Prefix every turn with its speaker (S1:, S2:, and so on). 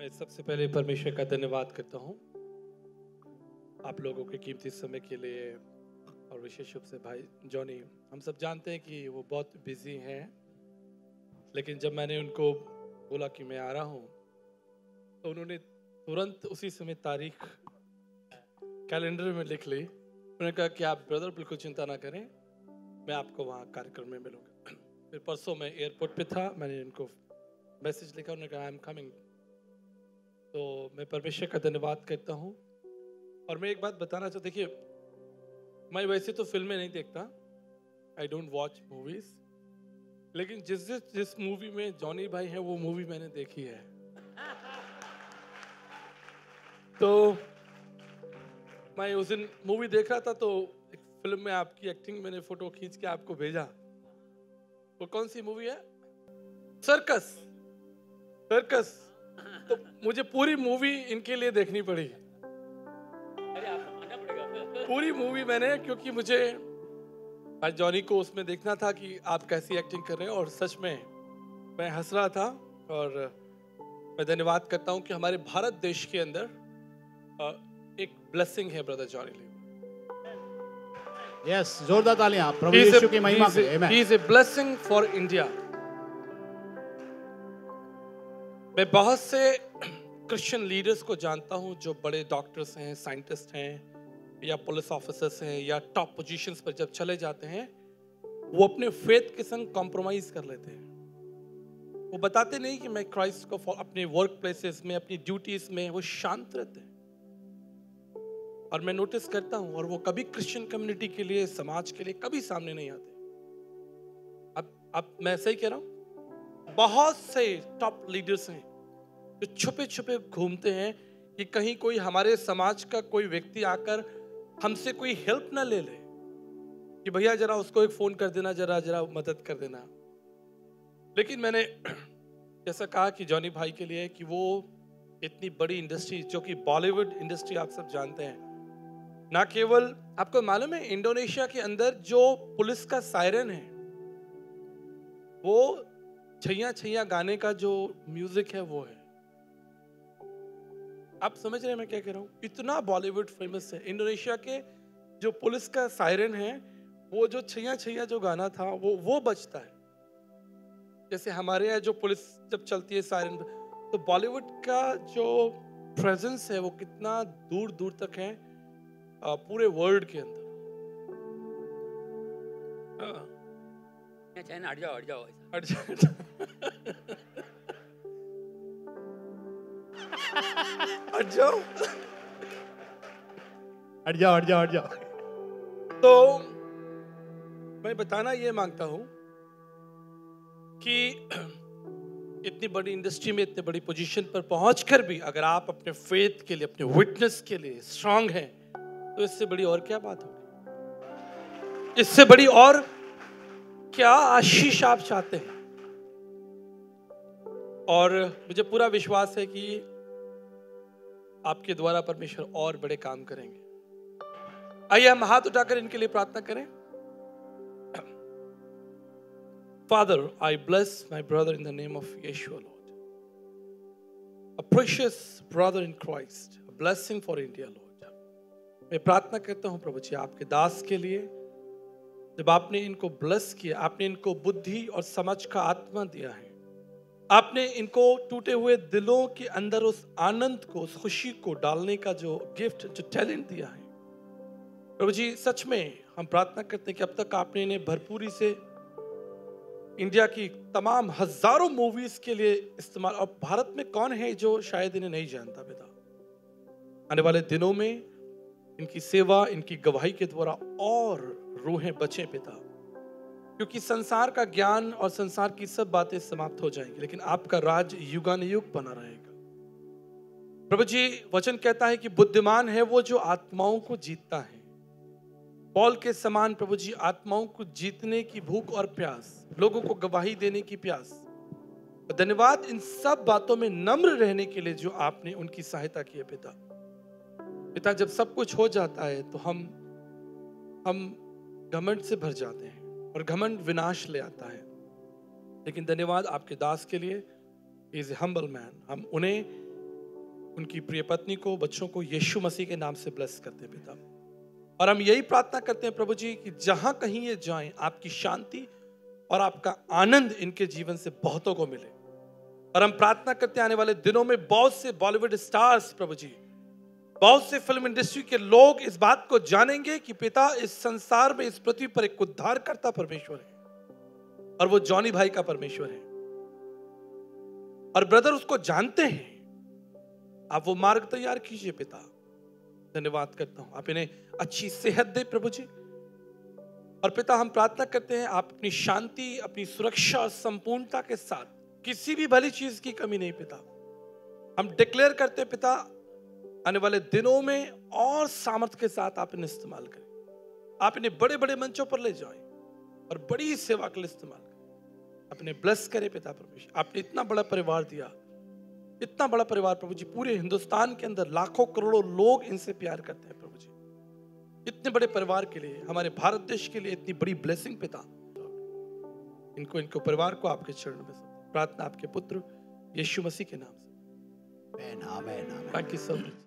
S1: मैं सबसे पहले परमेश्वर का धन्यवाद करता हूँ आप लोगों के कीमती समय के लिए, और विशेष रूप से भाई जॉनी। हम सब जानते हैं कि वो बहुत बिजी हैं, लेकिन जब मैंने उनको बोला कि मैं आ रहा हूँ तो उन्होंने तुरंत उसी समय तारीख कैलेंडर में लिख ली। उन्होंने कहा कि आप ब्रदर बिल्कुल चिंता ना करें, मैं आपको वहाँ कार्यक्रम में मिलूंगा। फिर परसों मैं एयरपोर्ट पे था, मैंने उनको मैसेज लिखा, उन्होंने कहा आई एम कमिंग। तो मैं परमेश्वर का धन्यवाद करता हूँ। और मैं एक बात बताना चाहता, देखिए मैं वैसे तो फिल्में नहीं देखता, आई डोंट वॉच मूवीज, लेकिन जिस मूवी में जॉनी भाई है वो मूवी मैंने देखी है। तो मैं उस दिन मूवी देख रहा था तो एक फिल्म में आपकी एक्टिंग मैंने फोटो खींच के आपको भेजा। वो कौन सी मूवी है? सर्कस। सर्कस। तो मुझे पूरी मूवी इनके लिए देखनी पड़ी, पूरी मूवी मैंने, क्योंकि मुझे आज जॉनी को उसमें देखना था कि आप कैसी एक्टिंग कर रहे हैं। और सच में मैं हंस रहा था। और मैं धन्यवाद करता हूं कि हमारे भारत देश के अंदर एक ब्लेसिंग है ब्रदर जॉनी ली।
S2: यस, जोरदार तालियां प्रभु यीशु की महिमा के लिए। आमीन।
S1: He is a blessing for India. मैं बहुत से क्रिश्चियन लीडर्स को जानता हूं जो बड़े डॉक्टर्स हैं, साइंटिस्ट हैं, या पुलिस ऑफिसर्स हैं, या टॉप पोजीशंस पर जब चले जाते हैं वो अपने फेथ के संग कॉम्प्रोमाइज कर लेते हैं। वो बताते नहीं कि मैं क्राइस्ट को अपने वर्क प्लेसेस में, अपनी ड्यूटीज में वो शांत रहते हैं। और मैं नोटिस करता हूं, और वो कभी क्रिश्चियन कम्युनिटी के लिए, समाज के लिए कभी सामने नहीं आते। अब मैं सही कह रहा हूं, बहुत से टॉप लीडर्स हैं जो छुपे छुपे घूमते हैं कि कहीं कोई हमारे समाज का कोई व्यक्ति आकर हमसे कोई हेल्प ना ले ले, कि भैया जरा उसको एक फोन कर देना, जरा जरा मदद कर देना। लेकिन मैंने जैसा कहा कि जॉनी भाई के लिए कि वो इतनी बड़ी इंडस्ट्री, जो कि बॉलीवुड इंडस्ट्री आप सब जानते हैं, ना केवल आपको मालूम है इंडोनेशिया के अंदर जो पुलिस का सायरन है, वो छैया छैया गाने का जो म्यूजिक है वो है। आप समझ रहे हैं मैं क्या कह रहा हूँ? इतना बॉलीवुड फेमस है। इंडोनेशिया के जो पुलिस का सायरन है, वो जो छैया छैया जो गाना था वो बजता है। जैसे हमारे यहाँ जो पुलिस जब चलती है सायरन, तो बॉलीवुड का जो प्रेजेंस है वो कितना दूर दूर तक है पूरे वर्ल्ड के अंदर।
S3: हट जाओ हट जाओ
S1: हट जाओ। हट जाओ
S2: हट जाओ हट जाओ हट जाओ।
S1: तो मैं बताना ये मांगता हूं कि इतनी बड़ी इंडस्ट्री में, इतनी बड़ी पोजीशन पर पहुंचकर भी अगर आप अपने फेथ के लिए, अपने विटनेस के लिए स्ट्रांग हैं, तो इससे बड़ी और क्या बात होगी? इससे बड़ी और क्या आशीष आप चाहते हैं? और मुझे पूरा विश्वास है कि आपके द्वारा परमेश्वर और बड़े काम करेंगे। आइए हम हाथ उठाकर इनके लिए प्रार्थना करें। Father, I bless my brother in the name of Yeshua, Lord. A precious brother in Christ, a blessing for India, Lord. मैं प्रार्थना करता हूं प्रभु जी आपके दास के लिए। जब आपने इनको ब्लेस किया, आपने इनको बुद्धि और समझ का आत्मा दिया है, आपने इनको टूटे हुए दिलों के अंदर उस आनंद को, उस खुशी को डालने का जो गिफ्ट, जो टैलेंट दिया है प्रभु जी, सच में हम प्रार्थना करते हैं कि अब तक आपने इन्हें भरपूरी से इंडिया की तमाम हजारों मूवीज के लिए इस्तेमाल। और भारत में कौन है जो शायद इन्हें नहीं जानता पिता? आने वाले दिनों में इनकी सेवा, इनकी गवाही के द्वारा और रूहें बचे पिता, क्योंकि संसार का ज्ञान और संसार की सब बातें समाप्त हो जाएंगी, लेकिन आपका राज युगानुयुग बना रहेगा। प्रभु जी, वचन कहता है कि बुद्धिमान है वो जो आत्माओं को जीतता है। पौल के समान प्रभु जी आत्माओं को जीतने की भूख और प्यास, लोगों को गवाही देने की प्यास। धन्यवाद इन सब बातों में नम्र रहने के लिए जो आपने उनकी सहायता की है पिता। पिता, जब सब कुछ हो जाता है तो हम घमंड से भर जाते हैं, और घमंड विनाश ले आता है। लेकिन धन्यवाद आपके दास के लिए, इज ए हम्बल मैन। हम उन्हें उनकी प्रिय पत्नी को, बच्चों को यीशु मसीह के नाम से ब्लेस करते हैं पिता। और हम यही प्रार्थना करते हैं प्रभु जी कि जहां कहीं ये जाएं, आपकी शांति और आपका आनंद इनके जीवन से बहुतों को मिले। और हम प्रार्थना करते हैं आने वाले दिनों में बहुत से बॉलीवुड स्टार्स प्रभु जी, बहुत से फिल्म इंडस्ट्री के लोग इस बात को जानेंगे कि पिता इस संसार में, इस पृथ्वी पर एक उद्धारकर्ता परमेश्वर है और वो जॉनी भाई का परमेश्वर है। और ब्रदर उसको जानते हैं। आप वो मार्ग तैयार कीजिए पिता। धन्यवाद करता हूं, आप इन्हें अच्छी सेहत दे प्रभु जी। और पिता हम प्रार्थना करते हैं आप अपनी शांति, अपनी सुरक्षा, संपूर्णता के साथ, किसी भी भली चीज की कमी नहीं पिता। हम डिक्लेयर करते हैं पिता, आने वाले दिनों में और सामर्थ्य के साथ आप इन्हें इस्तेमाल करें। आप इन्हें बड़े बड़े मंचों पर ले जाएं और बड़ी सेवा के लिए इस्तेमाल करें। अपने ब्लेस करें पिता परमेश्वर। आपने इतना बड़ा परिवार दिया, इतना बड़ा परिवार प्रभु जी। पूरे हिंदुस्तान के अंदर लाखों करोड़ों लोग इनसे प्यार करते हैं प्रभु जी। इतने बड़े परिवार के लिए, हमारे भारत देश के लिए इतनी बड़ी ब्लेसिंग पिता, इनको परिवार को आपके चरणों में प्रार्थना आपके पुत्र यीशु मसीह के नाम से।
S2: आमेन, आमेन, आमेन।
S1: Thank you so much.